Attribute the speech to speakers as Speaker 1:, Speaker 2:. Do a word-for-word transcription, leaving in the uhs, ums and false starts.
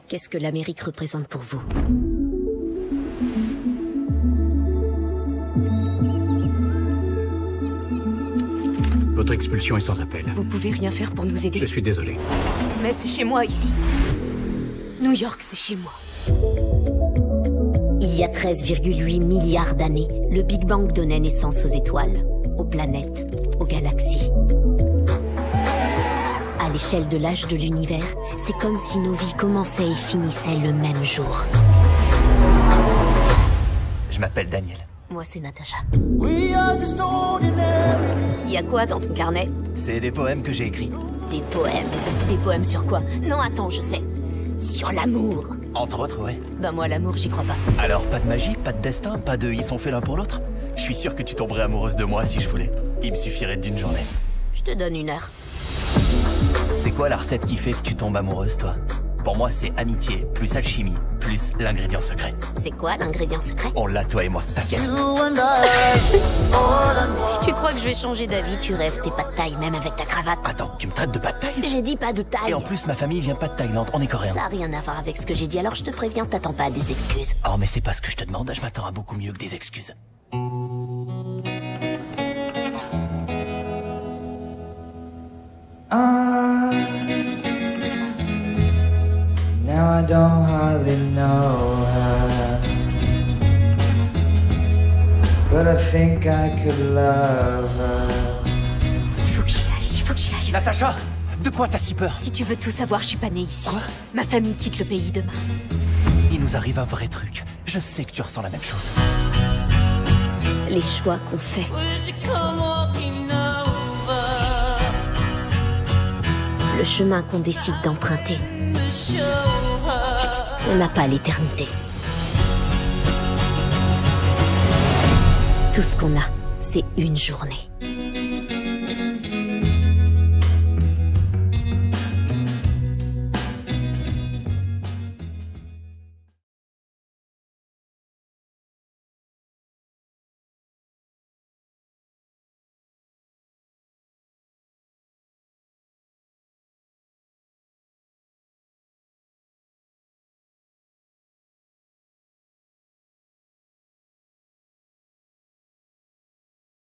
Speaker 1: Qu'est-ce que l'Amérique représente pour vous?
Speaker 2: Votre expulsion est sans appel.
Speaker 1: Vous pouvez rien faire pour nous aider?
Speaker 2: Je suis désolé.
Speaker 1: Mais c'est chez moi, ici. New York, c'est chez moi. Il y a treize virgule huit milliards d'années, le Big Bang donnait naissance aux étoiles, aux planètes, aux galaxies. À l'échelle de l'âge de l'univers, c'est comme si nos vies commençaient et finissaient le même jour.
Speaker 3: Je m'appelle Daniel.
Speaker 1: Moi, c'est Natacha. Il y a quoi dans ton carnet?
Speaker 3: C'est des poèmes que j'ai écrits.
Speaker 1: Des poèmes. Des poèmes sur quoi? Non, attends, je sais. Sur l'amour.
Speaker 3: Entre autres, ouais.
Speaker 1: Ben moi, l'amour, j'y crois pas.
Speaker 3: Alors, pas de magie, pas de destin, pas de ils sont faits l'un pour l'autre? Je suis sûr que tu tomberais amoureuse de moi si je voulais. Il me suffirait d'une journée.
Speaker 1: Je te donne une heure.
Speaker 3: C'est quoi la recette qui fait que tu tombes amoureuse, toi? Pour moi, c'est amitié, plus alchimie, plus l'ingrédient secret.
Speaker 1: C'est quoi l'ingrédient secret?
Speaker 3: On l'a, toi et moi, t'inquiète.
Speaker 1: Si tu crois que je vais changer d'avis, tu rêves, t'es pas de taille, même avec ta cravate.
Speaker 3: Attends, tu me traites de pas de taille?
Speaker 1: J'ai dit pas de taille.
Speaker 3: Et en plus, ma famille vient pas de Thaïlande, on est coréens.
Speaker 1: Ça a rien à voir avec ce que j'ai dit, alors je te préviens, t'attends pas à des excuses.
Speaker 3: Oh, mais c'est pas ce que je te demande, je m'attends à beaucoup mieux que des excuses.
Speaker 4: Ah, now I don't hardly know her, but I think I could love her.
Speaker 1: Il faut que j'y aille, il faut que j'y aille.
Speaker 3: Natacha, de quoi t'as si peur?
Speaker 1: Si tu veux tout savoir, je suis pas née ici.
Speaker 3: Quoi?
Speaker 1: Ma famille quitte le pays demain.
Speaker 3: Il nous arrive un vrai truc. Je sais que tu ressens la même chose.
Speaker 1: Les choix qu'on fait. Le chemin qu'on décide d'emprunter. On n'a pas l'éternité. Tout ce qu'on a, c'est une journée.